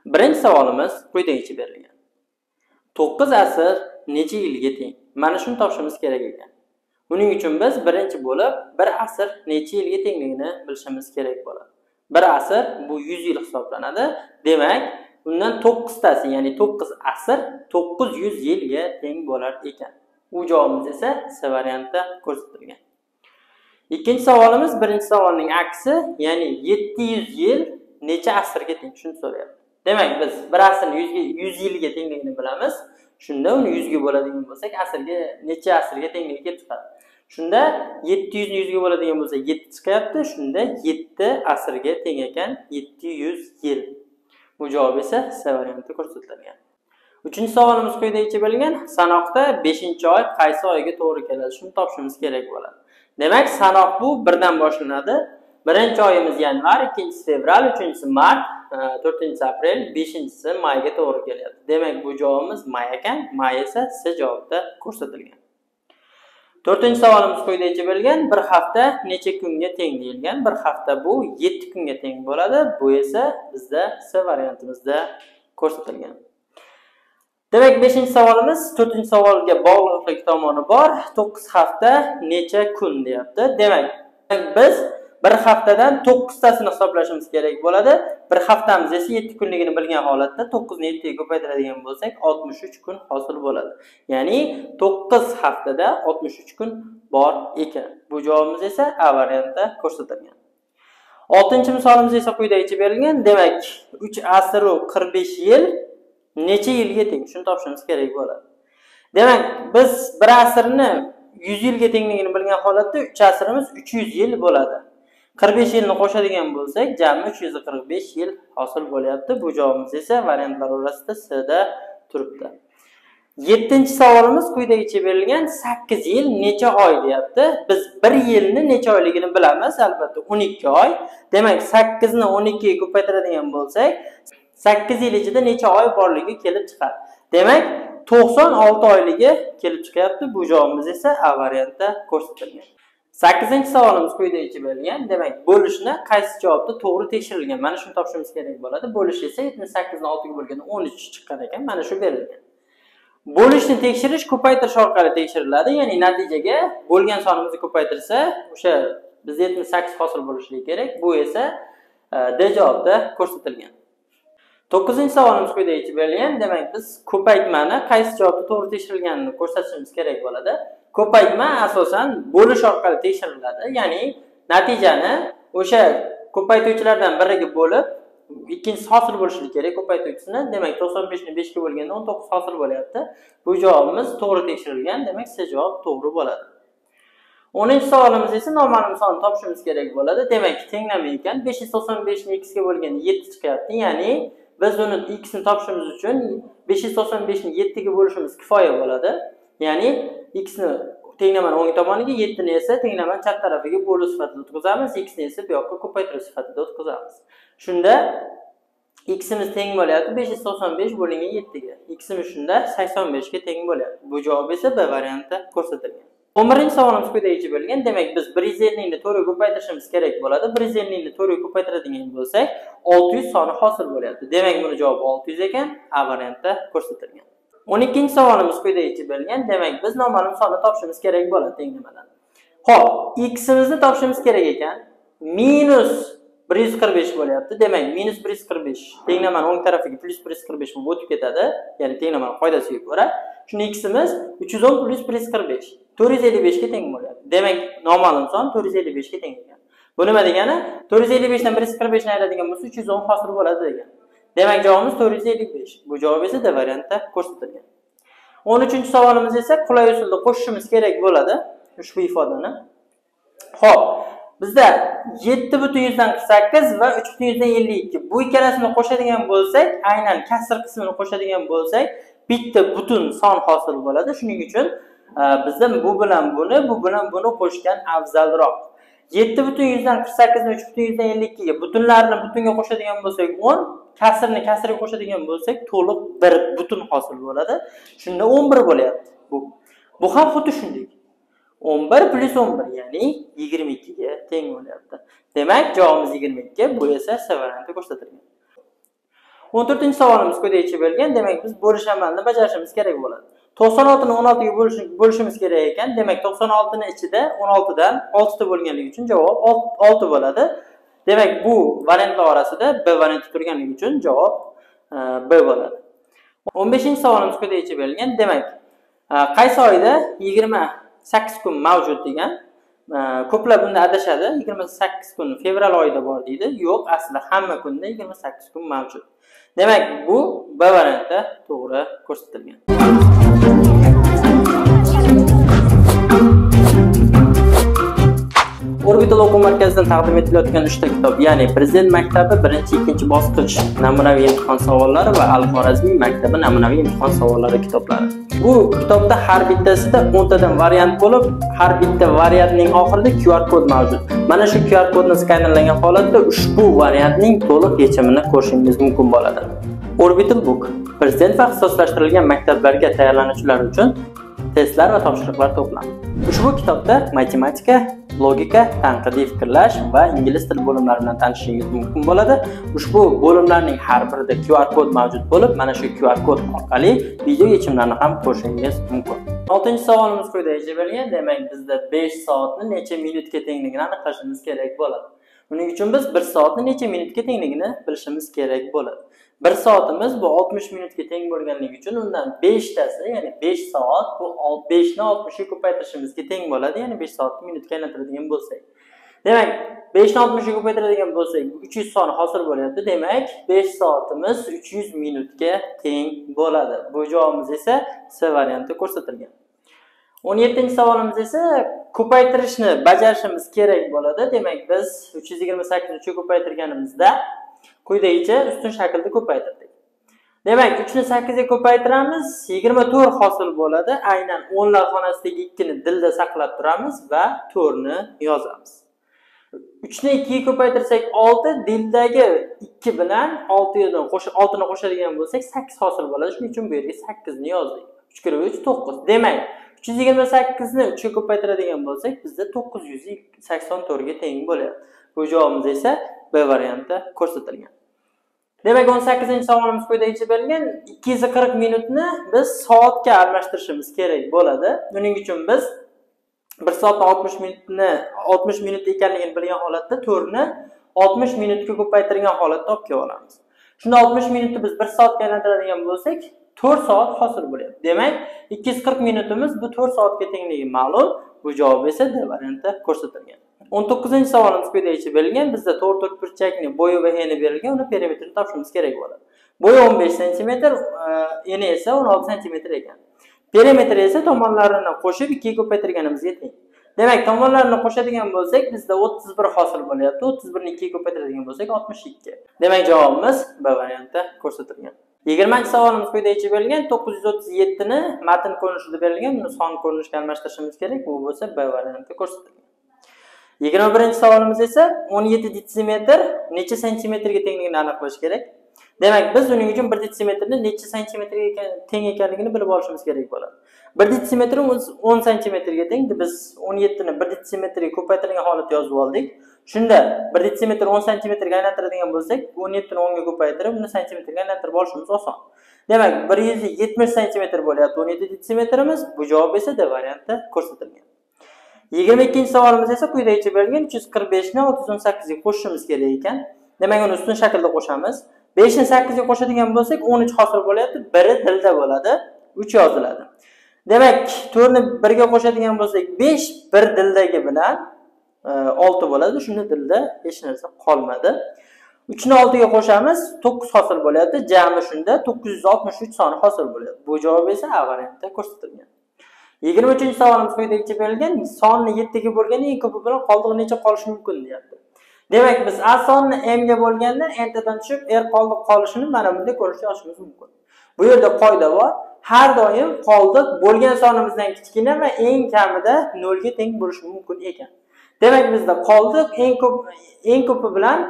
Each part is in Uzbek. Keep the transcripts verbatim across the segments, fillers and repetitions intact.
Birinchi savolimiz quyidagicha berilgan. to'qqiz asr necha yilga teng? Mana shuni topishimiz kerak ekan. Buning uchun biz birinchi bo'lib bir asr necha yilga tengligini bilishimiz kerak bo'ladi. Bir asr bu yuz yil hisoblanadi. Demak, undan to'qqiztasi, ya'ni to'qqiz asr to'qqiz yuz yilga teng bo'lar ekan. Bu javobimiz esa C variantida ko'rsatilgan. Ikkinchi savolimiz birinchi savolning aksi, ya'ni yetti yuz yil necha asrga teng? Shuni so'rayapti. Demak, biz bir asrni yuz yilga tengligini bilamiz. Shunda uni yuz ga bo'ladigan bo'lsak, asrga necha asrga tengligi kelib chiqadi. Shunda yetti yuz ni yuz ga bo'ladigan bo'lsa yetti chiqyapti. Shunda yetti asrga teng ekan yetti yuz yil. Bu javob esa C varianti ko'rsatilgan. Uchinchi savolimiz quyidagicha berilgan. Sanoqda beshinchi oy qaysi oyga to'g'ri keladi? Shuni topishimiz kerak bo'ladi. Demak, sanoq bu birdan boshlanadi. Birinchi oyimiz yanvar, ikkinchisi fevral, uchinchisi mart, to'rtinchisi aprel, beshinchisi mayga to'g'ri kelyapti. Demak, bu javobimiz may ekan. May esa C javobida ko'rsatilgan. To'rtinchi savolimiz quyidagicha berilgan. Bir hafta necha kunga teng deyilgan? Bir hafta bu yetti kunga teng bo'ladi. Bu esa bizda C variantimizda ko'rsatilgan. Demak, beshinchi savolimiz to'rtinchi savolga bog'liqlik tomoni bor. to'qqiz hafta necha kun deyapti. Demak, biz bir haftadan to'qqiztasini hisoblashimiz kerak bo'ladi. Bir haftamiz esa yetti kunligini bilgan holatda to'qqiz ni yetti ga ko'paytiradigan bo'lsak, oltmish uch kun hosil bo'ladi. Ya'ni to'qqiz haftada oltmish uch kun bor ekan. Bu javobimiz esa A variantida ko'rsatilgan. oltinchi misolimiz esa quyidagicha berilgan. Demak, uch asr va qirq besh yil necha yilga teng? Shuni topishimiz kerak bo'ladi. Demak, biz bir asrni yuz yilga tengligini bilgan holatda uch asrimiz uch yuz yil bo'ladi. qirq besh yilni qo'shadigan bo'lsak, jami uch yuz qirq besh yil hosil bo'lyapti. Bu javobimiz esa variantlar orasida C da turibdi. yettinchi savolimiz quyidagicha berilgan. sakkiz yil necha oy deyapti. Biz bir yilni necha oyligini bilamiz, albatta o'n ikki oy. Demak, sakkiz ni o'n ikki ga ko'paytiradigan bo'lsak, sakkiz yil ichida necha oy borligi kelib chiqadi. Demak, to'qson olti oyligi kelib chiqyapti. Bu javobimiz esa A variantida ko'rsatilgan. sakkizinchi savolimiz quyidagicha berilgan. Demak, bo'lishni qaysi javobda to'g'ri tekshirilgan? Mana shuni topishimiz kerak bo'ladi. Bo'lish esa yetmish sakkiz ni olti ga bo'lganda o'n uch chiqqan ekan. Mana shu berilgan. Bo'lishni tekshirish ko'paytirish orqali tekshiriladi. Ya'ni natijaga bo'lgan sonimizni ko'paytirsa, o'sha bizga yetmish sakkiz hosil bo'lishi kerak. Bu esa D javobda ko'rsatilgan. to'qqizinchi savolimiz quyidagicha berilgan. Demak, biz ko'paytmani qaysi javobda to'g'ri tekshirilganini ko'rsatishimiz kerak bo'ladi. Ko'paytma asosan bo'lish orqali tekshiriladi. Ya'ni natijani o'sha ko'paytuvchilardan biriga bo'lib, ikkinchisi hosil bo'lishi kerak ko'paytuvchisini. Demak, to'qson besh ni besh ga bo'lganda o'n to'qqiz hosil bo'lyapti. Bu javobimiz to'g'ri tekshirilgan. Demak, C javob to'g'ri bo'ladi. o'ninchi savolimiz esa noma'lum sonni topishimiz kerak bo'ladi. Demak, tenglama ekan. besh yuz to'qson besh ni x ga bo'lganda yetti chiqyapti. Ya'ni biz uni x ni topishimiz uchun besh yuz to'qson besh ni yetti ga bo'lishimiz kifoya bo'ladi. Ya'ni x ni tenglamani o'ng tomoniga, yetti ni esa tenglamani chap tarafiga bo'lish sifatida o'tkazamiz, x ni esa bu yoqqa ko'paytirish sifatida o'tkazamiz. Shunda x imiz teng bo'lyapti besh yuz to'qson besh bo'lingan yetti ga. X imiz shunda sakson besh ga teng bo'lyapti. Bu javob esa B variantida ko'rsatilgan. o'n birinchi savolimiz quyidagicha berilgan. Demak, biz bir yuz ellik ni to'rt ga ko'paytirishimiz kerak bo'ladi. bir yuz ellik ni to'rt ga ko'paytiradigan bo'lsak, olti yuz soni hosil bo'lyapti. Demak, buni javobi olti yuz ekan, A variantida ko'rsatilgan. o'n ikkinchi savolimiz quyidagicha berilgan. Demak, biz noma'lum sonni topishimiz kerak bo'ladi tenglamadan. Xo'p, x imizni topishimiz kerak ekan. Minus bir yuz qirq besh bo'lyapti. Demak, minus bir yuz qirq besh tenglamani o'ng tarafiga plus bir yuz qirq besh bo'lib o'tib ketadi. Ya'ni tenglamani qoidasiga ko'ra. Shuni x imiz uch yuz o'n plus bir yuz qirq besh to'rt yuz ellik besh ga teng bo'lyapti. Demak, noma'lum son to'rt yuz ellik besh ga teng ekan. Bu nima degani? to'rt yuz ellik besh dan bir yuz qirq besh ni ayiradigan bo'lsa, uch yuz o'n hosil bo'ladi degan. Demak, javobimiz to'rt yuz ellik besh. Bu javob esa D variantida ko'rsatilgan. o'n uchinchi savolimiz esa qulay usulda qo'shishimiz kerak bo'ladi ushbu ifodani. Xo'p, bizda yetti butun yuzdan qirq sakkiz va uch butun yuzdan ellik ikki bu ikkalasini qo'shadigan bo'lsak, aynan kasr qismini qo'shadigan bo'lsak, bitta butun son hosil bo'ladi. Shuning uchun bizda bu bilan buni, bu bilan buni qo'shgan afzalroq. yetti butun yuzdan qirq sakkiz ni uch butun yuzdan ellik ikki ga butunlarni butunga qo'shadigan bo'lsak o'n, kasrni kasrga qo'shadigan bo'lsak to'liq bir butun hosil bo'ladi. Shunda o'n bir bo'lyapti. Bu bu ham xuddi shunday. o'n bir plus o'n bir ya'ni yigirma ikki ga teng bo'lyapti. Demak, javobimiz yigirma ikki, bu esa C varianti ko'rsatilgan. o'n to'rtinchi savolimiz quyidagicha berilgan. Demak, biz bo'lish amalini bajarishimiz kerak bo'ladi. to'qson oltini o'n oltiga bo'lishimiz kerak ekan. Demak, to'qson oltini ichida o'n oltidan oltita bo'lganligi uchun javob olti bo'ladi. Demak, bu variantlar orasida B varianti turganligi uchun javob B bo'ladi. o'n beshinchi savolimiz quyidagicha berilgan. Demak, qaysi oyda yigirma sakkiz kun mavjud degan. Ko'plar bunda adashadi. yigirma sakkiz kun fevral oyida bor deydi. Yo'q, aslida hamma kunda yigirma sakkiz kun mavjud. Demak, bu B varianti to'g'ri ko'rsatilgan. Orbital o'quv markazidan taqdim etilayotgan uchta kitob, ya'ni Prezident maktabi birinchi ikkinchi bosqich namunaviy imtihon savollari va Al-Xorazmiy maktabi namunaviy imtihon savollari kitoblari. Bu kitobda har bittasida o'ntadan variant bo'lib, har bitta variantning oxirida Q R kod mavjud. Mana shu Q R kodni skanerlagan holatda ushbu variantning to'liq yechimini ko'rishingiz mumkin bo'ladi. Orbital Book Prezident va ixtisoslashtirilgan maktablarga tayyorlanuvchilar uchun testlar va topshiriqlar to'plami. Ushbu kitobda matematika, logika, tanqidiy fikrlash va ingliz tili bo'limlari bilan tanishishingiz mumkin bo'ladi. Ushbu bo'limlarning har birida Q R kod mavjud bo'lib, mana shu Q R kod orqali video yechimlarini ham ko'rishingiz mumkin. oltinchi savolimiz quyidagicha berilgan. Demak, bizda besh soatni necha minutga tengligini aniqlashimiz kerak bo'ladi. Buning uchun biz bir soatni necha minutga tengligini bilishimiz kerak bo'ladi. bir soatimiz bu oltmish minutga teng bo'lganligi uchun undan besh tasi, ya'ni besh soat bu besh ni oltmishga ko'paytirishimizga teng bo'ladi, ya'ni besh soatni minutga aylantiradigan bo'lsak. Demak, besh ni oltmishga ko'paytiradigan bo'lsak, uch yuz soni hosil bo'lyapti. Demak, besh soatimiz uch yuz minutga teng bo'ladi. Bu javobimiz esa C varianti ko'rsatilgan. o'n yettinchi savolimiz esa ko'paytirishni bajarishimiz kerak bo'ladi. Demak, biz uch yuz yigirma sakkiz ni ko'paytirganimizda quyidagicha ustun shaklda ko'paytirdik. Demak, uch ni sakkizga ko'paytiramiz, yigirma to'rt hosil bo'ladi. Aynan o'nlar xonasidagi ikki ni dilda saqlab turamiz va to'rt ni yozamiz. uch ni ikkiga ko'paytirsak olti, dildagi ikki bilan olti ni qo'shib olti ni qo'shadigan bo'lsak sakkiz hosil bo'ladi. Shuning uchun bu yerga sakkiz ni yozdik. uch kira uch to'qqiz. Demak, uch yuz yigirma sakkiz ni uch ga ko'paytiradigan bo'lsak, bizda to'qqiz yuz sakson to'rt ga teng bo'lyapti. Bu javobimiz esa B varianti ko'rsatilgan. Demak, o'n sakkizinchi savolimiz quyidagicha berilgan. ikki yuz qirq minutni biz soatga almashtirishimiz kerak bo'ladi. Buning uchun biz bir soat oltmish minutni oltmish minut ekanligini bilgan holatda to'rt ni oltmish minutga ko'paytirgan holatda olib kelib olamiz. Shunda oltmish minutni biz bir soatga aylantiradigan bo'lsak, to'rt soat hosil bo'lyapti. Demak, ikki yuz qirq minutimiz bu to'rt soatga tengligi ma'lum. Bu javob esa D varianti ko'rsatilgan. o'n to'qqizinchi savolimiz quyidagicha berilgan. Bizda to'rt to'rtburchakning bo'yi va eni berilgan, uni perimetrini topishimiz kerak bo'ladi. Bo'yi o'n besh santimetr, eni esa o'n olti santimetr ekan. Perimetri esa tomonlarini qo'shib ikki ga ko'paytirganimizga teng. Demak, tomonlarini qo'shadigan bo'lsak, bizda o'ttiz bir hosil bo'lyapti. o'ttiz bir ni ikki ga ko'paytiradigan bo'lsak, oltmish ikki. Demak, javobimiz B varianti ko'rsatilgan. yigirmanchi savolimiz quyidagicha berilgan. to'qqiz yuz o'ttiz yetti ni matn ko'rinishida berilgan, buni son ko'rinishga almashtirishimiz kerak. Bu bo'lsa B varianti ko'rsatilgan. yigirma birinchi savolimiz esa o'n yetti detsimetr necha santimetrga tengligini aniqlash kerak. Demak, biz uning uchun bir detsimetrni necha santimetrga teng ekanligini bilib olishimiz kerak bo'ladi. bir detsimetr o'n santimetrga teng. Biz o'n yetti ni bir detsimetrga ko'paytirilgan holatda yozib oldik. Shunda bir detsimetr o'n santimetrga aylantiradigan bo'lsak, o'n yetti ni o'n ga ko'paytirib, uni santimetrga aylantirib olishimiz oson. Demak, bir yuz yetmish santimetr bo'lyapti o'n yetti detsimetrimiz. Bu javob esa D varianti ko'rsatilgan. yigirma ikkinchi savolimiz esa quyidagicha berilgan. uch yuz qirq besh ni olti yuz o'n sakkiz ga qo'shishimiz kerak ekan. Demak, uni ustun shaklda qo'shamiz. besh ni sakkiz ga qo'shadigan bo'lsak, o'n uch hosil bo'lyapti. biri dilda bo'ladi, uch yoziladi. Demak, to'rt ni bir ga qo'shadigan bo'lsak, besh, bir dildagi bilan olti bo'ladi. Shunda dilda hech narsa qolmadi. uch ni olti ga qo'shamiz, to'qqiz hosil bo'lyapti. Jami shunda to'qqiz yuz oltmish uch soni hosil bo'lyapti. Bu javob esa A variantida ko'rsatilgan. yigirma uchinchi savolimiz quyidagicha berilgan. Sonni yetti ga bo'lganda eng ko'pi bilan qoldiq necha qolishi mumkin deyapti. Demak, biz A sonni M ga bo'lganda n tadan tushib R qoldiq qolishini mana bunday ko'rishga olishimiz mumkin. Bu yerda qoida bor. Har doim qoldiq bo'lgan sonimizdan kichkina va eng kamida nol ga teng bo'lishi mumkin ekan. Demak, bizda qoldiq eng ko'p eng ko'pi bilan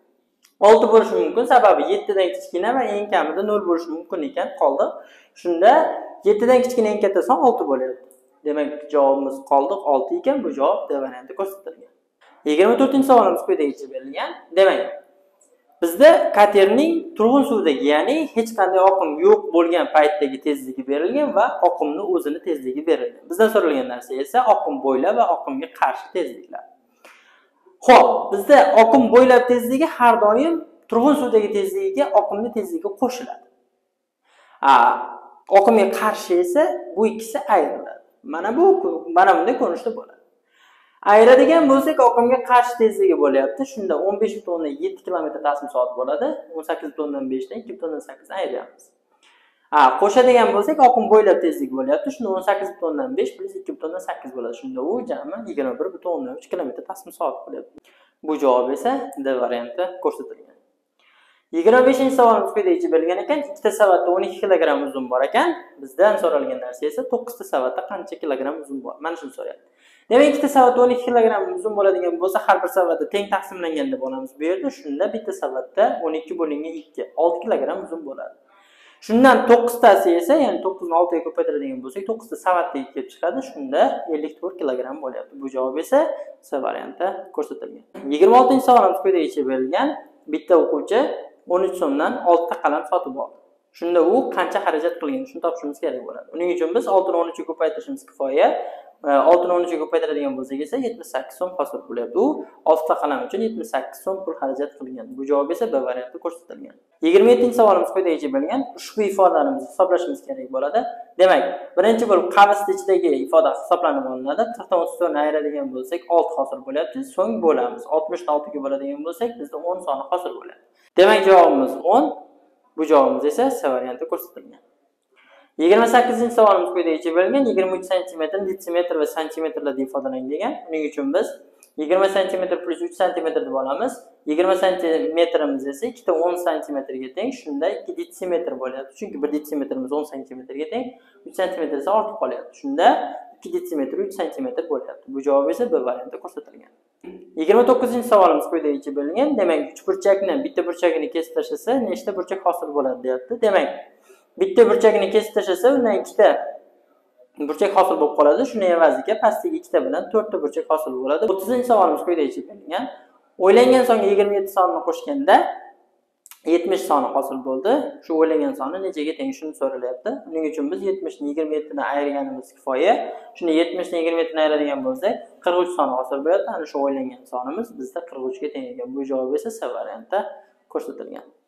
olti bo'lishi mumkin. Sababi yetti dan kichkina va eng kamida nol bo'lishi mumkin ekan qoldiq. Shunda yetti dan kichkina eng katta son olti bo'lyapti. Demak, javobimiz qoldiq olti ekan. Bu javob D varianti ko'rsatilgan. yigirma to'rtinchi savolimiz quyidagicha berilgan. Demak, Bizda katerning turg'un suvdagi, ya'ni hech qanday oqim yo'q bo'lgan paytdagi tezligi berilgan va oqimni o'zini tezligi berilgan. Bizdan so'ralgan narsa esa oqim bo'ylab va oqimga qarshi tezliklar. Xo'p, bizda oqim bo'ylab tezligi har doim turg'un suvdagi tezligiga oqimning tezligi qo'shiladi. A, oqimga qarshi esa bu ikkisi ayriladi. Mana bu mana bunday ko'rinishda bo'ladi. Ayiradigan bo'lsak, oqimga qarshi tezligi bo'lyapti. Shunda o'n besh butun o'ndan yetti kilometr tasm soat bo'ladi. o'n sakkiz butun o'ndan besh dan ikki butun o'ndan sakkiz ayiramiz. Ha, qo'shadigan bo'lsak, oqim bo'ylab tezlik bo'lyapti. Shunda o'n sakkiz butun o'ndan besh plus ikki butun o'ndan sakkiz bo'ladi. Shunda u jami yigirma bir butun o'ndan uch kilometr tasm soat bo'lyapti. Bu javob esa D varianti ko'rsatilgan. yigirma beshinchi savolimiz quyidagicha berilgan ekan. ikkita savatda o'n ikki kilogramm uzun bor ekan. Bizdan so'ralgan narsa esa to'qqizta savatda qancha kilogramm uzun bor? Mana shuni so'rayapti. Demak, ikkita savatda o'n ikki kilogramm uzun bo'ladigan bo'lsa, har bir savatda teng taqsimlangan deb olamiz bu yerda. Shunda bitta savatda o'n ikki bo'lingan ikki, olti kilogramm uzun bo'ladi. Shundan to'qqiztasi esa, ya'ni to'qqiz ni olti ga ko'paytiradigan bo'lsak, to'qqizta savatdagi kelib chiqadi. Shunda ellik to'rt kilogramm bo'lyapti. Bu javob esa C varianti ko'rsatilgan. yigirma oltinchi savolimiz quyidagicha berilgan. Bitta o'quvchi o'n uch so'mdan olti ta qalam sotib oldi. Shunda u qancha xarajat qilgan, shuni topishimiz kerak bo'ladi. Uning uchun biz olti ni o'n uch ga ko'paytirishimiz kifoya. olti ni o'n uch ga ko'paytiradigan bo'lsak esa yetmish sakkiz so'm hosil bo'lyapti. U olti ta qalam uchun yetmish sakkiz so'm pul xarajat qilgan. Bu javob esa B varianti ko'rsatilgan. yigirma yettinchi savolimiz quyidagicha berilgan. Ushbu ifodalarimizni hisoblashimiz kerak bo'ladi. Demak, birinchi bo'lib qavsning ichidagi ifoda hisoblanib olinadi. qirqdan o'ttiz to'rtni ayiradigan bo'lsak olti hosil bo'lyapti. So'ng bo'lamiz. oltmish ni olti ga bo'ladigan bo'lsak bizda o'n soni hosil bo'ladi. Demak, javobimiz o'n. Bu javobimiz esa C varianti ko'rsatilgan. yigirma sakkizinchi savolimiz quyidagicha berilgan. yigirma uch santimetr, detsimetr va santimetrlarda ifodalangan degan. Uning uchun biz yigirma santimetr plus uch santimetr deb olamiz. yigirma santimetrimiz esa ikkita o'n santimetrga teng. Shunda ikki detsimetr bo'lyapti. Chunki bir detsimetrimiz o'n santimetrga teng, uch santimetr esa ortib qolyapti. Shunda ikki detsimetr uch santimetr bo'lyapti. Bu javob esa B varianti ko'rsatilgan. yigirma to'qqizinchi savolimiz quyidagicha berilgan. Demak, uch burchakni bitta burchagini kesib tashlasa, nechta burchak hosil bo'ladi deyapti. Demak, bitta burchakni kesib tashlasa, undan ikkita burchak hosil bo'lib qoladi. Shuni evaziga pastdagi ikkita bilan to'rtta burchak hosil bo'ladi. o'ttizinchi savolimiz quyidagicha berilgan. O'ylangan songa yigirma yetti sonni qo'shganda yetmish soni hosil bo'ldi. Shu o'ylangan soni nechaga teng shuni so'ralyapti. Buning uchun biz yetmish ni yigirma yetti dan ayirganimiz kifoya. Shuni yetmish ni yigirma yetti dan ayiradigan bo'lsak, qirq uch soni hosil bo'ladi. Ana shu o'ylangan sonimiz bizda qirq uch ga teng ekan. Bu javob esa C varianti ko'rsatilgan.